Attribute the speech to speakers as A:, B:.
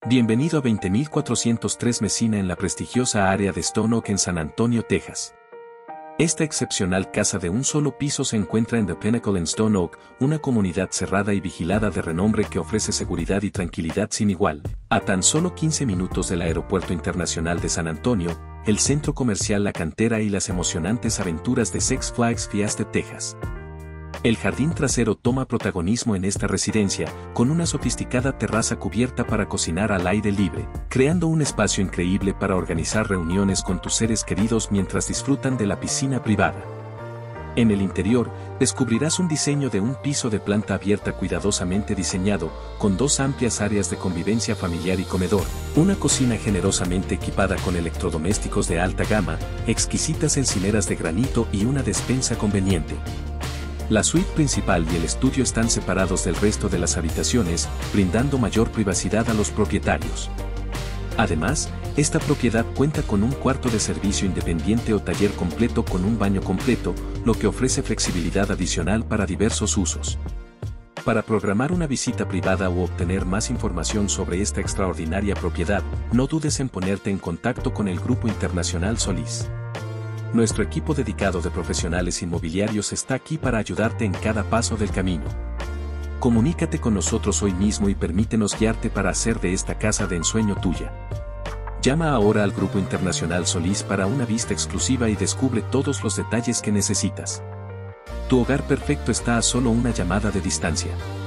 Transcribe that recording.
A: Bienvenido a 20403 Messina en la prestigiosa área de Stone Oak en San Antonio, Texas. Esta excepcional casa de un solo piso se encuentra en The Pinnacle en Stone Oak, una comunidad cerrada y vigilada de renombre que ofrece seguridad y tranquilidad sin igual. A tan solo 15 minutos del Aeropuerto Internacional de San Antonio, el centro comercial La Cantera y las emocionantes aventuras de Six Flags Fiesta, Texas. El jardín trasero toma protagonismo en esta residencia, con una sofisticada terraza cubierta para cocinar al aire libre, creando un espacio increíble para organizar reuniones con tus seres queridos mientras disfrutan de la piscina privada. En el interior, descubrirás un diseño de un piso de planta abierta cuidadosamente diseñado, con dos amplias áreas de convivencia familiar y comedor, una cocina generosamente equipada con electrodomésticos de alta gama, exquisitas encimeras de granito y una despensa conveniente. La suite principal y el estudio están separados del resto de las habitaciones, brindando mayor privacidad a los propietarios. Además, esta propiedad cuenta con un cuarto de servicio independiente o taller completo con un baño completo, lo que ofrece flexibilidad adicional para diversos usos. Para programar una visita privada u obtener más información sobre esta extraordinaria propiedad, no dudes en ponerte en contacto con el Grupo Internacional Solís. Nuestro equipo dedicado de profesionales inmobiliarios está aquí para ayudarte en cada paso del camino. Comunícate con nosotros hoy mismo y permítenos guiarte para hacer de esta casa de ensueño tuya. Llama ahora al Grupo Internacional Solís para una vista exclusiva y descubre todos los detalles que necesitas. Tu hogar perfecto está a solo una llamada de distancia.